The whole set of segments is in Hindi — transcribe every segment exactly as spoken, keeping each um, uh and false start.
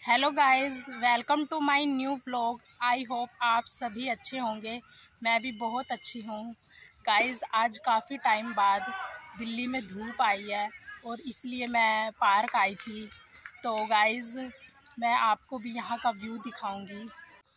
Hello guys, welcome to my new vlog. I hope आप सभी अच्छे होंगे। मैं भी बहुत अच्छी हूँ गाइस। आज काफ़ी टाइम बाद दिल्ली में धूप आई है और इसलिए मैं पार्क आई थी। तो गाइस मैं आपको भी यहाँ का व्यू दिखाऊंगी।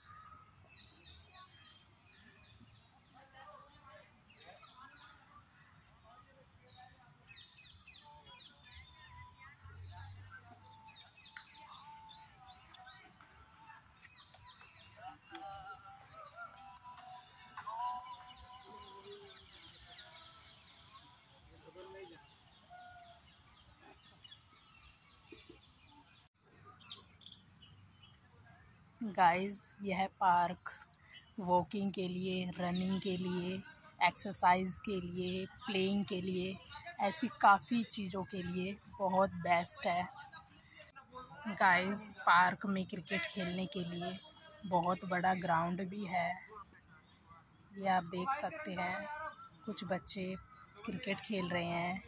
गाइस यह पार्क वॉकिंग के लिए, रनिंग के लिए, एक्सरसाइज के लिए, प्लेइंग के लिए, ऐसी काफ़ी चीज़ों के लिए बहुत बेस्ट है। गाइस पार्क में क्रिकेट खेलने के लिए बहुत बड़ा ग्राउंड भी है। ये आप देख सकते हैं, कुछ बच्चे क्रिकेट खेल रहे हैं।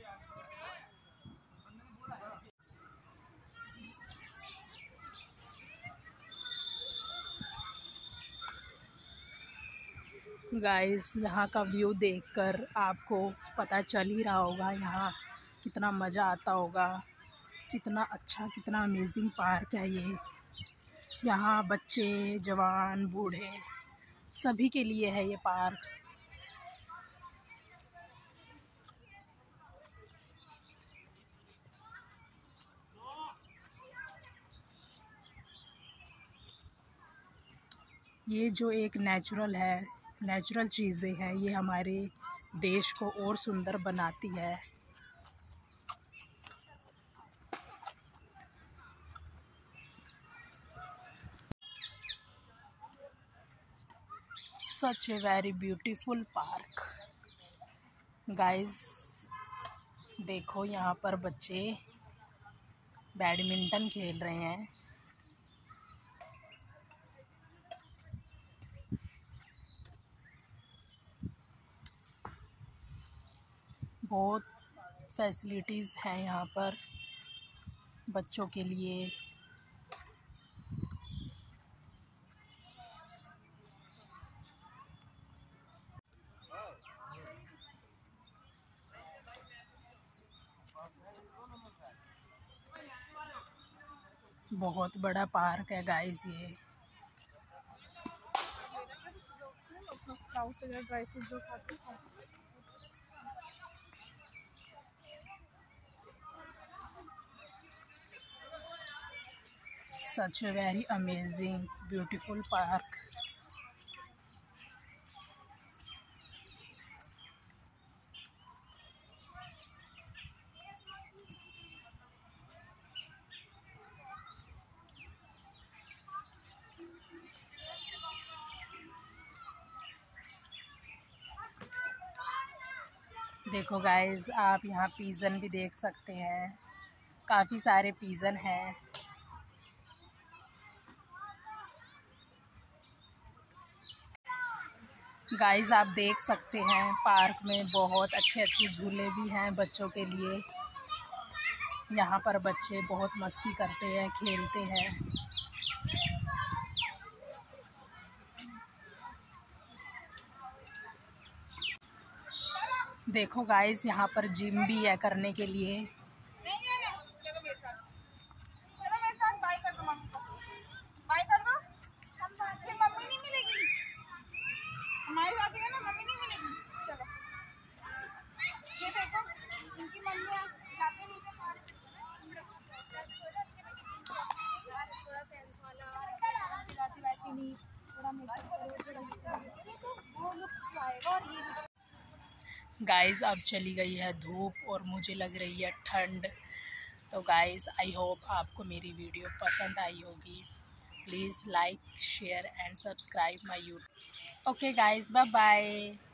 गाइस यहाँ का व्यू देखकर आपको पता चल ही रहा होगा यहाँ कितना मज़ा आता होगा। कितना अच्छा, कितना अमेजिंग पार्क है ये। यहाँ बच्चे, जवान, बूढ़े सभी के लिए है ये पार्क। ये जो एक नेचुरल है, नेचुरल चीज़ें हैं, ये हमारे देश को और सुंदर बनाती है। Such a very beautiful park. Guys देखो यहाँ पर बच्चे बैडमिंटन खेल रहे हैं। बहुत फैसिलिटीज़ हैं यहाँ पर बच्चों के लिए। बहुत बड़ा पार्क है गाइस ये। ड्राई फ्रूट जो खाते हैं। Such a very amazing beautiful park. देखो गाइस, आप यहाँ पिजन भी देख सकते हैं। काफ़ी सारे पिजन हैं। गाइस आप देख सकते हैं, पार्क में बहुत अच्छे अच्छे झूले भी हैं बच्चों के लिए। यहाँ पर बच्चे बहुत मस्ती करते हैं, खेलते हैं। देखो गाइस, यहाँ पर जिम भी है करने के लिए। हमारे साथ है ना, मम्मी नहीं मिलेगी। चलो ये देखो, इनकी मम्मी जाते नहीं थे पार्क। थोड़ा सेंस वाला खिलाती वैसी नहीं, थोड़ा मेकअप करो, थोड़ा वो लुक आएगा। और ये गाइस अब चली गई है धूप और मुझे लग रही है ठंड। तो गाइस आई होप आपको मेरी वीडियो पसंद आई होगी। Please like, share and subscribe my YouTube. Okay guys, bye bye.